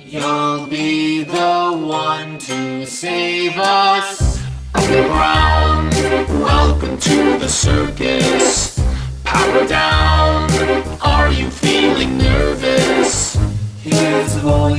You'll be the one to save us. Underground, welcome to the circus. Power down,